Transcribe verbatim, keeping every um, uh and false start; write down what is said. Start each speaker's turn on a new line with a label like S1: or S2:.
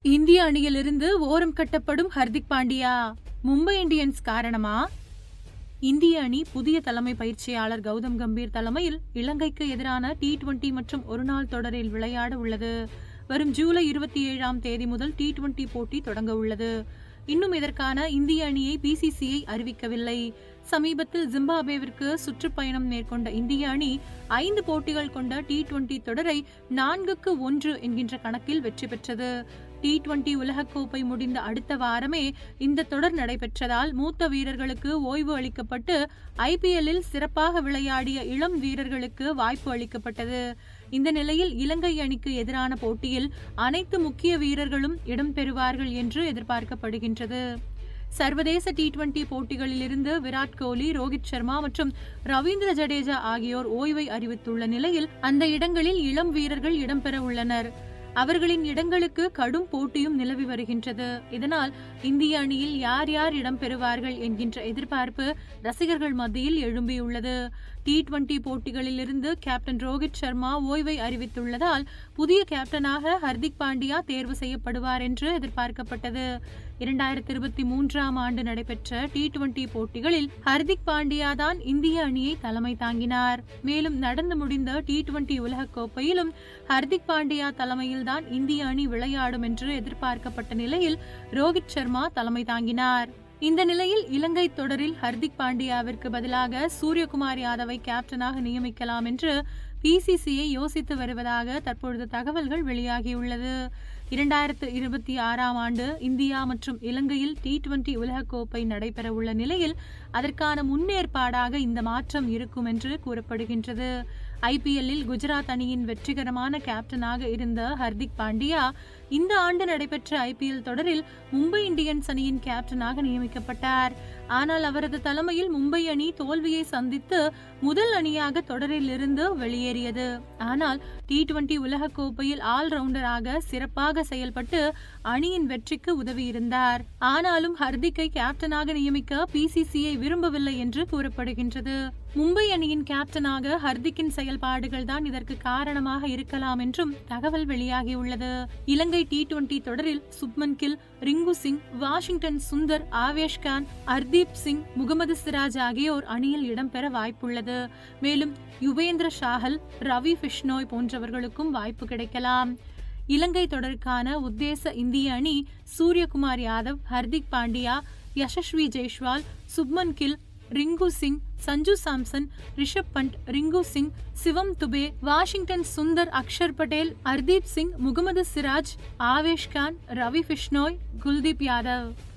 S1: இந்திய அணியிலிருந்து ஓரம் கட்டப்படும் ஹர்திக் பாண்டியா. மும்பை இந்தியன்ஸ் காரணமா? இந்திய அணி புதிய தலைமை பயிற்சியாளர் கௌதம் கம்பீர் தலைமையில் இலங்கைக்கு எதிரான டி டுவெண்டி மற்றும் ஒருநாள் தொடரில் விளையாட உள்ளது. வரும் ஜூலை இருபத்தி ஏழாம் தேதி முதல் டி டுவெண்டி போட்டி தொடங்க உள்ளது. இன்னும் இதற்கான இந்திய அணியை பி சி சி ஐ அறிவிக்கவில்லை. சமீபத்தில் ஜிம்பாப்வேவிற்கு சுற்றுப்பயணம் மேற்கொண்ட இந்திய அணி ஐந்து போட்டிகள் கொண்ட டி டுவெண்டி தொடரை நான்குக்கு ஒன்று என்கின்ற கணக்கில் வெற்றி பெற்றது. டி டுவெண்டி உலகக்கோப்பை முடிந்த அடுத்த வாரமே இந்த தொடர் நடைபெற்றதால் மூத்த வீரர்களுக்கு ஓய்வு அளிக்கப்பட்டு ஐ பி எல்லில் சிறப்பாக விளையாடிய இளம் வீரர்களுக்கு வாய்ப்பு அளிக்கப்பட்டது. இந்த நிலையில் இலங்கை அணிக்கு எதிரான போட்டியில் அனைத்து முக்கிய வீரர்களும் இடம்பெறுவார்கள் என்று எதிர்பார்க்கப்படுகின்றது. சர்வதேச டி டுவெண்டி போட்டிகளில் இருந்து விராட் கோலி, ரோஹித் சர்மா மற்றும் ரவீந்திர ஜடேஜா ஆகியோர் ஓய்வை அறிவித்துள்ள நிலையில் அந்த இடங்களில் இளம் வீரர்கள் இடம்பெற உள்ளனர். அவர்களின் இடங்களுக்கு கடும் போட்டியும் நிலவி வருகின்றது. இதனால் இந்திய அணியில் யார் யார் இடம்பெறுவார்கள் என்கின்ற எதிர்பார்ப்பு ரசிகர்கள் மத்தியில் எழும்பியுள்ளது. டி டுவெண்டி போட்டிகளில் இருந்து கேப்டன் ரோஹித் சர்மா ஓய்வை அறிவித்துள்ளதால் புதிய கேப்டனாக ஹர்திக் பாண்டியா தேர்வு செய்யப்படுவார் என்று எதிர்பார்க்கப்பட்டது. இரண்டாயிரத்தி இருபத்தி மூன்றாம் ஆண்டு நடைபெற்ற டி டுவெண்டி போட்டிகளில் ஹர்திக் பாண்டியா தான் இந்திய அணியை தலைமை தாங்கினார். மேலும் நடந்து முடிந்த டி டுவெண்டி உலகக்கோப்பையிலும் ஹர்திக் பாண்டியா தலைமையில் தான் இந்திய அணி விளையாடும் என்று எதிர்பார்க்கப்பட்ட நிலையில் ரோஹித் சர்மா தலைமை தாங்கினார். இந்த நிலையில் இலங்கை தொடரில் ஹர்திக் பாண்டியாவிற்கு பதிலாக சூரியகுமார் யாதவை கேப்டனாக நியமிக்கலாம் என்று பி சி சி ஐ யோசித்து வருவதாக தற்பொழுது தகவல்கள் வெளியாகியுள்ளது. இரண்டாயிரத்து இருபத்தி ஆறாம் ஆண்டு இந்தியா மற்றும் இலங்கையில் டி டுவெண்டி உலகக்கோப்பை நடைபெற உள்ள நிலையில் அதற்கான முன்னேற்பாடாக இந்த மாற்றம் இருக்கும் என்று கூறப்படுகின்றது. ஐ பி எல்லில் குஜராத் அணியின் வெற்றிகரமான கேப்டனாக இருந்த ஹர்திக் பாண்டியா இந்த ஆண்டு நடைபெற்ற ஐ பி எல் தொடரில் மும்பை இந்தியன்ஸ் அணியின் கேப்டனாக நியமிக்கப்பட்டார். ஆனால் அவரது தலைமையில் மும்பை அணி தோல்வியை சந்தித்து முதல் அணியாக தொடரில் இருந்து வெளியேறியது. ஆனால் டி டுவெண்டி உலகக்கோப்பையில் ஆல்ரவுண்டராக சிறப்பாக செயல்பட்டு அணியின் வெற்றிக்கு உதவியிருந்தார். ஆனாலும் ஹர்திக்கை கேப்டனாக நியமிக்க பி சி சி ஐ விரும்பவில்லை என்று கூறப்படுகின்றது. மும்பை அணியின் கேப்டனாக ஹர்திக்கின் செயல்பாடுகள் தான் இதற்கு காரணமாக இருக்கலாம் என்றும் தகவல் வெளியாகியுள்ளது. இலங்கை டி டுவெண்டி தொடரில் சுப்மன் கில், ரிங்கு சிங், வாஷிங்டன் சுந்தர், ஆவேஷ் கான், ஹர்தீப் சிங், முகமது சிராஜ் ஆகியோர் அணியில் இடம்பெற வாய்ப்புள்ளது. மேலும் யுவேந்திர சாஹல், ரவி பிஷ்னோய் போன்றவர்களுக்கும் வாய்ப்பு கிடைக்கலாம். இலங்கை தொடருக்கான உத்தேச இந்திய அணி சூரியகுமார் யாதவ், ஹர்திக் பாண்டியா, யசஸ்வி ஜெய்ஸ்வால், சுப்மன் கில், ரிங்கு சிங், சஞ்சு சாம்சன், ரிஷப் பண்ட், ரிங்கு சிங், சிவம் துபே, வாஷிங்டன் சுந்தர், அக்ஷர் பட்டேல், ஹர்தீப் சிங், முகமது சிராஜ், ஆவேஷ் கான், ரவி பிஷ்னோய், குல்தீப் யாதவ்.